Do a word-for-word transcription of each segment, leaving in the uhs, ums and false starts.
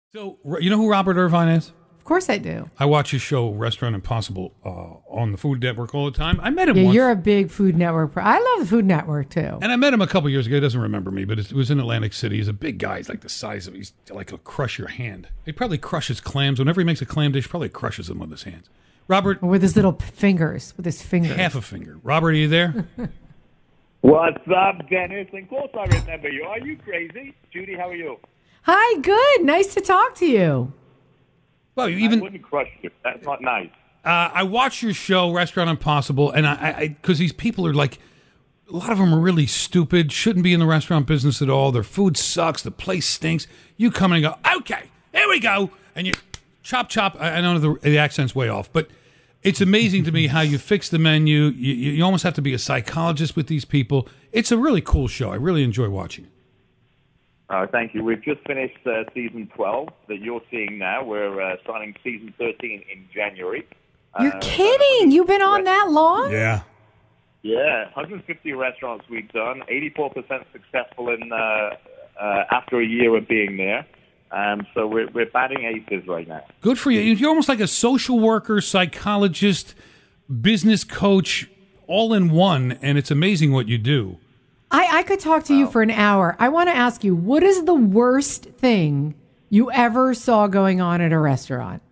So, you know who Robert Irvine is? Of course I do. I watch his show, Restaurant Impossible, uh, on the Food Network all the time. I met him Yeah, once. you're a big Food Network. Pro- I love the Food Network, too. And I met him a couple years ago. He doesn't remember me, but it was in Atlantic City. He's a big guy. He's like the size of, he's like, he'll crush your hand. He probably crushes clams. Whenever he makes a clam dish, probably crushes them with his hands. Robert. Or with his little p- fingers, with his fingers. Half a finger. Robert, are you there? What's up, Dennis? Of course I remember you. Are you crazy? Judy, how are you? Hi, good. Nice to talk to you. Well, you even I wouldn't crush you. That's not nice. Uh, I watch your show, Restaurant Impossible, and I, because these people are like, a lot of them are really stupid, shouldn't be in the restaurant business at all. Their food sucks, the place stinks. You come in and go, okay, here we go, and you chop, chop. I, I know the, the accent's way off, but it's amazing to me how you fix the menu. You, you almost have to be a psychologist with these people. It's a really cool show. I really enjoy watching it. Uh, thank you. We've just finished uh, season twelve that you're seeing now. We're uh, starting season thirteen in January. You're uh, kidding. You've been on that long? Yeah. Yeah, one hundred fifty restaurants we've done, eighty-four percent successful in uh, uh, after a year of being there. Um, so we're, we're batting aces right now. Good for you. You're almost like a social worker, psychologist, business coach, all in one, and it's amazing what you do. I, I could talk to you for an hour. I want to ask you, what is the worst thing you ever saw going on at a restaurant?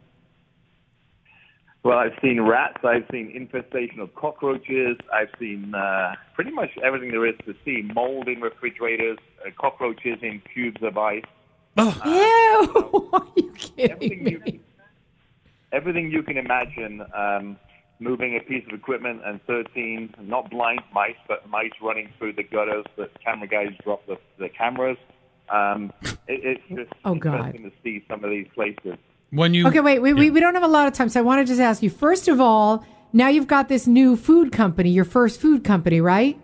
Well, I've seen rats. I've seen infestation of cockroaches. I've seen uh, pretty much everything there is to see. Mold in refrigerators, uh, cockroaches in cubes of ice. Oh. Uh, Ew! Are you kidding everything me? You, everything you can imagine. Um, moving a piece of equipment and thirteen, not blind mice, but mice running through the gutters that camera guys drop the, the cameras. Um, it, it's just Oh, interesting God. to see some of these places. When you Okay, wait, we, yeah. we, we don't have a lot of time, so I want to just ask you, first of all, now you've got this new food company, your first food company, right?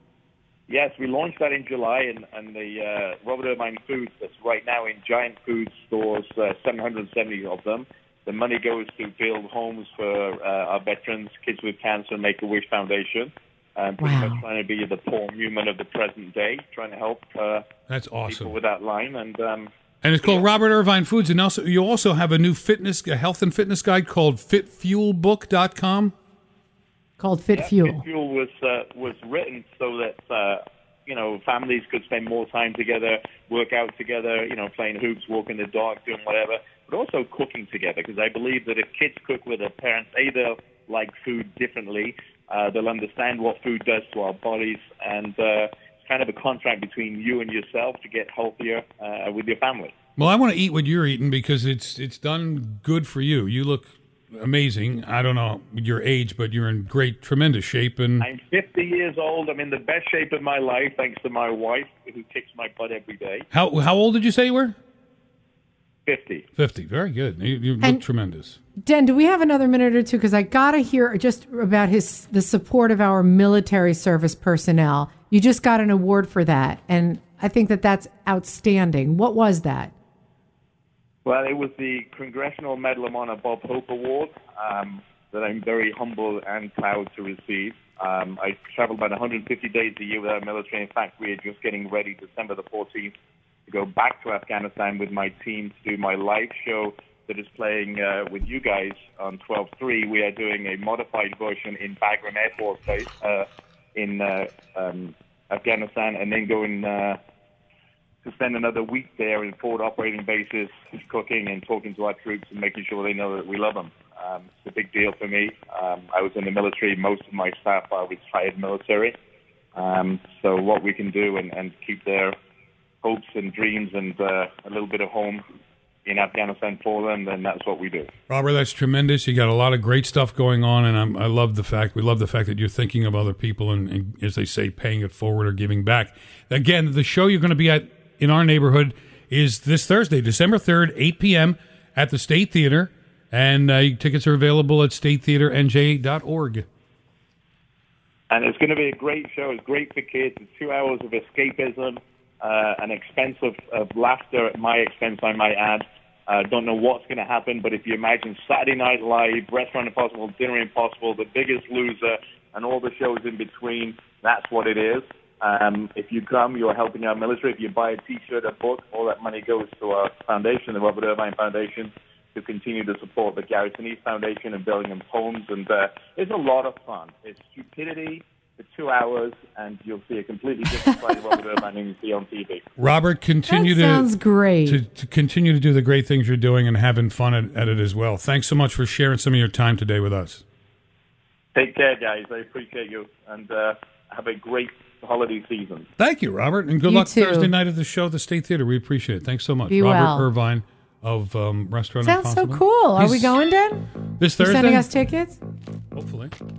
Yes, we launched that in July, and, and the uh, Robert Irvine Foods that's right now in giant food stores, uh, seven hundred seventy of them. The money goes to build homes for uh, our veterans, Kids with Cancer, Make-A-Wish Foundation. Um, pretty Wow. much trying to be the Paul Newman of the present day, trying to help uh, That's people awesome. with that line. And um, And it's called Robert Irvine Foods, and also you also have a new fitness, a health and fitness guide called fit fuel book dot com. Called Fit yeah, Fuel. Fit Fuel was uh, was written so that uh, you know families could spend more time together, work out together, you know, playing hoops, walking the dog, doing whatever, but also cooking together. Because I believe that if kids cook with their parents, A, they'll like food differently. Uh, they'll understand what food does to our bodies, and uh, it's kind of a contract between you and yourself to get healthier uh, with your family. Well, I want to eat what you're eating because it's it's done good for you. You look amazing. I don't know your age, but you're in great, tremendous shape. And I'm fifty years old. I'm in the best shape of my life, thanks to my wife, who kicks my butt every day. how how old did you say you were? fifty. Fifty. Very good. You, you look And- tremendous. Den, do we have another minute or two? Because I got to hear just about his the support of our military service personnel. You just got an award for that, and I think that that's outstanding. What was that? Well, it was the Congressional Medal of Honor Bob Hope Award um, that I'm very humble and proud to receive. Um, I travel about one hundred fifty days a year with our military. In fact, we are just getting ready December the fourteenth to go back to Afghanistan with my team to do my live show that is playing uh, with you guys on twelve three. We are doing a modified version in Bagram Air Force Base uh, in uh, um, Afghanistan, and then going uh, to spend another week there in forward operating bases, cooking and talking to our troops and making sure they know that we love them. Um, it's a big deal for me. Um, I was in the military. Most of my staff are retired military. Um, so what we can do and, and keep their hopes and dreams and uh, a little bit of home in Afghanistan for them, then that's what we do. Robert, that's tremendous. You got a lot of great stuff going on, and I'm, I love the fact we love the fact that you're thinking of other people and, and, as they say, paying it forward or giving back. Again, the show you're going to be at in our neighborhood is this Thursday, December third, eight p.m. at the State Theater, and uh, tickets are available at state theater n j dot org. And it's going to be a great show. It's great for kids. It's two hours of escapism, uh, an expense of, of laughter at my expense, I might add. Uh, don't know what's going to happen, but if you imagine Saturday Night Live, Restaurant Impossible, Dinner Impossible, The Biggest Loser, and all the shows in between, that's what it is. Um, if you come, you're helping our military. If you buy a T-shirt, a book, all that money goes to our foundation, the Robert Irvine Foundation, to continue to support the Garrisonese Foundation and Bellingham Homes. And uh, it's a lot of fun. It's stupidity for two hours, and you'll see a completely different side of Robert Irvine than you see on T V. Robert, continue that to sounds great. To, to continue to do the great things you're doing and having fun at, at it as well. Thanks so much for sharing some of your time today with us. Take care, guys. I appreciate you, and uh, have a great holiday season. Thank you, Robert, and good You luck too. Thursday night at the show at the State Theater. We appreciate it. Thanks so much. Be Robert well. Irvine of um, Restaurant Sounds Impossible. so cool. Are He's- we going, Dan? This You Thursday? sending us tickets? Hopefully.